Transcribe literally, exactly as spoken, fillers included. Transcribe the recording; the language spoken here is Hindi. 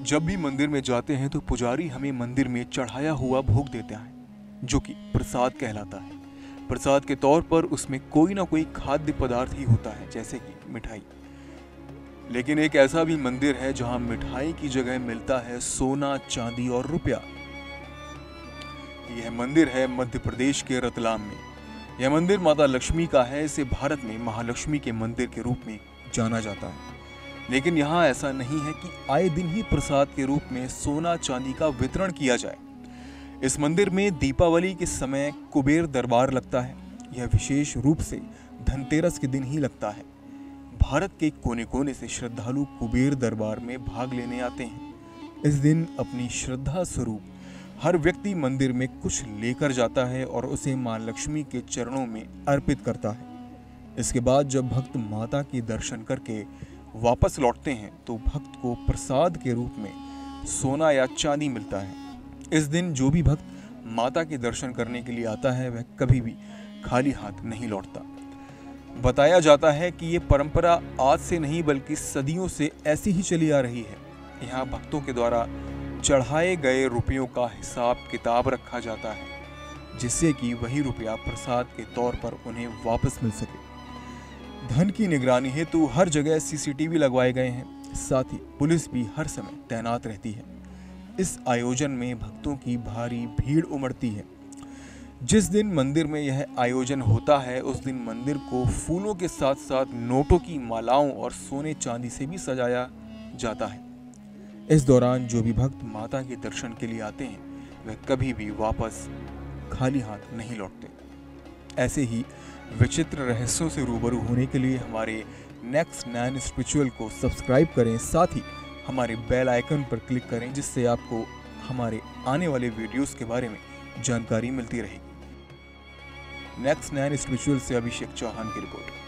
जब भी मंदिर में जाते हैं तो पुजारी हमें मंदिर में चढ़ाया हुआ भोग देता है, जो कि प्रसाद कहलाता है। प्रसाद के तौर पर उसमें कोई ना कोई खाद्य पदार्थ ही होता है, जैसे कि मिठाई। लेकिन एक ऐसा भी मंदिर है जहां मिठाई की जगह मिलता है सोना, चांदी और रुपया। यह मंदिर है मध्य प्रदेश के रतलाम में। यह मंदिर माता लक्ष्मी का है। इसे भारत में महालक्ष्मी के मंदिर के रूप में जाना जाता है। लेकिन यहाँ ऐसा नहीं है कि आए दिन ही प्रसाद के रूप में सोना चांदी का वितरण किया जाए। इस मंदिर में दीपावली के समय कुबेर दरबार लगता है। यह विशेष रूप से धनतेरस के दिन ही लगता है। भारत के कोने कोने से श्रद्धालु कुबेर दरबार में भाग लेने आते हैं। इस दिन अपनी श्रद्धा स्वरूप हर व्यक्ति मंदिर में कुछ लेकर जाता है और उसे मां लक्ष्मी के चरणों में अर्पित करता है। इसके बाद जब भक्त माता के दर्शन करके वापस लौटते हैं तो भक्त को प्रसाद के रूप में सोना या चांदी मिलता है। इस दिन जो भी भक्त माता के दर्शन करने के लिए आता है वह कभी भी खाली हाथ नहीं लौटता। बताया जाता है कि ये परंपरा आज से नहीं बल्कि सदियों से ऐसी ही चली आ रही है। यहाँ भक्तों के द्वारा चढ़ाए गए रुपयों का हिसाब किताब रखा जाता है, जिससे कि वही रुपया प्रसाद के तौर पर उन्हें वापस मिल सके। धन की निगरानी हेतु हर जगह सीसीटीवी लगवाए गए हैं। साथ ही पुलिस भी हर समय तैनात रहती है। इस आयोजन में भक्तों की भारी भीड़ उमड़ती है। जिस दिन मंदिर में यह आयोजन होता है उस दिन मंदिर को फूलों के साथ साथ नोटों की मालाओं और सोने चांदी से भी सजाया जाता है। इस दौरान जो भी भक्त माता के दर्शन के लिए आते हैं वह कभी भी वापस खाली हाथ नहीं लौटते। ऐसे ही विचित्र रहस्यों से रूबरू होने के लिए हमारे नेक्स्ट नाइन स्पिरिचुअल को सब्सक्राइब करें। साथ ही हमारे बेल आइकन पर क्लिक करें, जिससे आपको हमारे आने वाले वीडियोस के बारे में जानकारी मिलती रहेगी। नेक्स्ट नाइन स्पिरिचुअल से अभिषेक चौहान की रिपोर्ट।